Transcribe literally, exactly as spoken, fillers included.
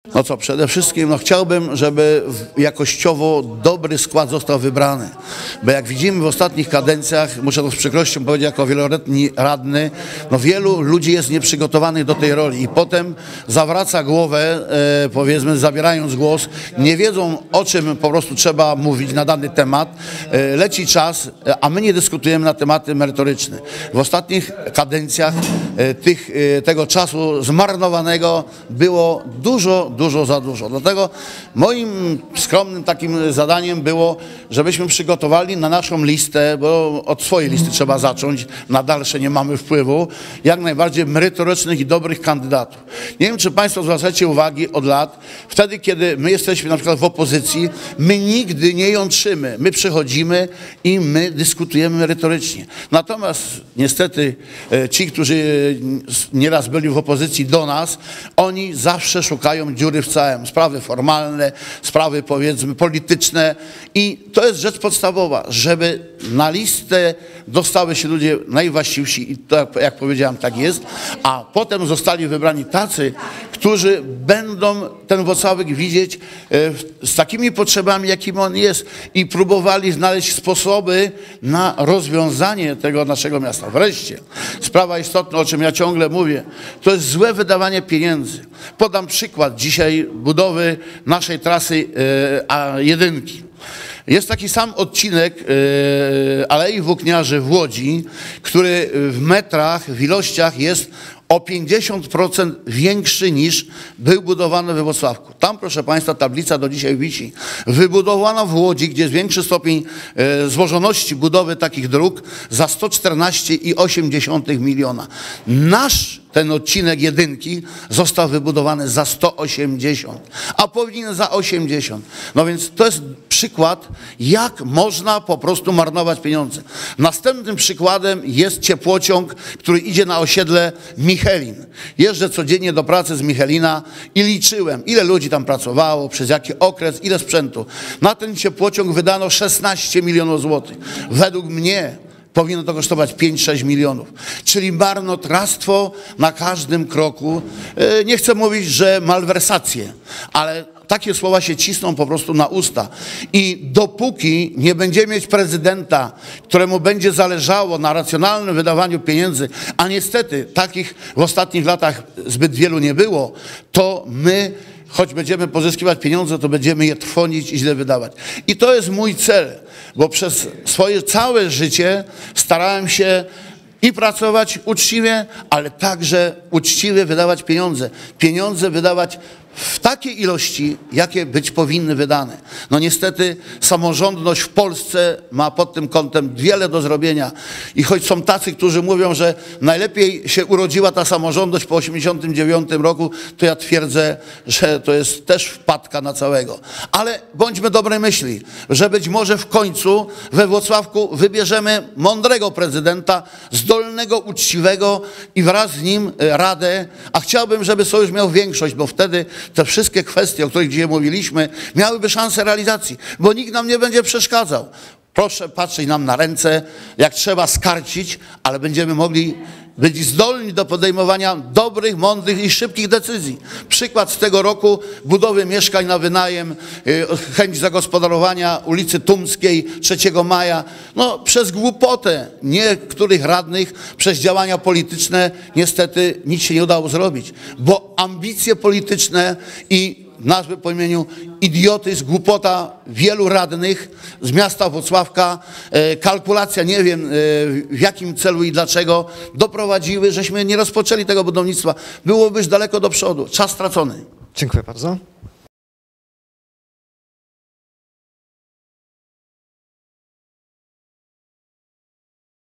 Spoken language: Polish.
No co, przede wszystkim no chciałbym, żeby jakościowo dobry skład został wybrany. Bo jak widzimy w ostatnich kadencjach, muszę to z przykrością powiedzieć jako wieloletni radny, no wielu ludzi jest nieprzygotowanych do tej roli i potem zawraca głowę, e, powiedzmy zabierając głos, nie wiedzą o czym po prostu trzeba mówić na dany temat, e, leci czas, a my nie dyskutujemy na tematy merytoryczne. W ostatnich kadencjach e, tych, e, tego czasu zmarnowanego było dużo, dużo za dużo. Dlatego moim skromnym takim zadaniem było, żebyśmy przygotowali na naszą listę, bo od swojej listy trzeba zacząć, na dalsze nie mamy wpływu, jak najbardziej merytorycznych i dobrych kandydatów. Nie wiem, czy Państwo zwracacie uwagi od lat, wtedy, kiedy my jesteśmy na przykład w opozycji, my nigdy nie jątrzymy, my przychodzimy i my dyskutujemy merytorycznie. Natomiast niestety ci, którzy nieraz byli w opozycji do nas, oni zawsze szukają dziury w całym. Sprawy formalne, sprawy powiedzmy polityczne i to jest rzecz podstawowa, żeby na listę dostały się ludzie najwłaściwsi i to, jak powiedziałem, tak jest, a potem zostali wybrani tacy, którzy będą ten Włocławek widzieć z takimi potrzebami, jakim on jest i próbowali znaleźć sposoby na rozwiązanie tego naszego miasta. Wreszcie, sprawa istotna, o czym ja ciągle mówię, to jest złe wydawanie pieniędzy. Podam przykład dzisiaj budowy naszej trasy A jeden. Jest taki sam odcinek e, Alei Włókniarzy w Łodzi, który w metrach, w ilościach jest o pięćdziesiąt procent większy niż był budowany we Włocławku. Tam, proszę Państwa, tablica do dzisiaj wisi. Wybudowano w Łodzi, gdzie jest większy stopień e, złożoności budowy takich dróg, za sto czternaście i osiem dziesiątych miliona. Nasz ten odcinek jedynki został wybudowany za sto osiemdziesiąt, a powinien za osiemdziesiąt. No więc to jest przykład, jak można po prostu marnować pieniądze. Następnym przykładem jest ciepłociąg, który idzie na osiedle Michelin. Jeżdżę codziennie do pracy z Michelina i liczyłem, ile ludzi tam pracowało, przez jaki okres, ile sprzętu. Na ten ciepłociąg wydano szesnaście milionów złotych. Według mnie powinno to kosztować pięć sześć milionów. Czyli marnotrawstwo na każdym kroku. Nie chcę mówić, że malwersacje, ale takie słowa się cisną po prostu na usta. I dopóki nie będziemy mieć prezydenta, któremu będzie zależało na racjonalnym wydawaniu pieniędzy, a niestety takich w ostatnich latach zbyt wielu nie było, to my, choć będziemy pozyskiwać pieniądze, to będziemy je trwonić i źle wydawać. I to jest mój cel, bo przez swoje całe życie starałem się i pracować uczciwie, ale także uczciwie wydawać pieniądze. Pieniądze wydawać w takiej ilości, jakie być powinny wydane. No niestety samorządność w Polsce ma pod tym kątem wiele do zrobienia. I choć są tacy, którzy mówią, że najlepiej się urodziła ta samorządność po osiemdziesiątym dziewiątym roku, to ja twierdzę, że to jest też wpadka na całego. Ale bądźmy dobrej myśli, że być może w końcu we Włocławku wybierzemy mądrego prezydenta, zdolnego, uczciwego i wraz z nim radę, a chciałbym, żeby sojusz miał większość, bo wtedy te wszystkie kwestie, o których dzisiaj mówiliśmy, miałyby szansę realizacji, bo nikt nam nie będzie przeszkadzał. Proszę patrzeć nam na ręce, jak trzeba skarcić, ale będziemy mogli być zdolni do podejmowania dobrych, mądrych i szybkich decyzji. Przykład z tego roku budowy mieszkań na wynajem, chęć zagospodarowania ulicy Tumskiej trzeciego maja. No przez głupotę niektórych radnych, przez działania polityczne niestety nic się nie udało zrobić, bo ambicje polityczne i nazwy po imieniu idiotyzm, głupota wielu radnych z miasta Włocławka, e, kalkulacja, nie wiem e, w jakim celu i dlaczego, doprowadziły, żeśmy nie rozpoczęli tego budownictwa. Byłoby już daleko do przodu. Czas stracony. Dziękuję bardzo.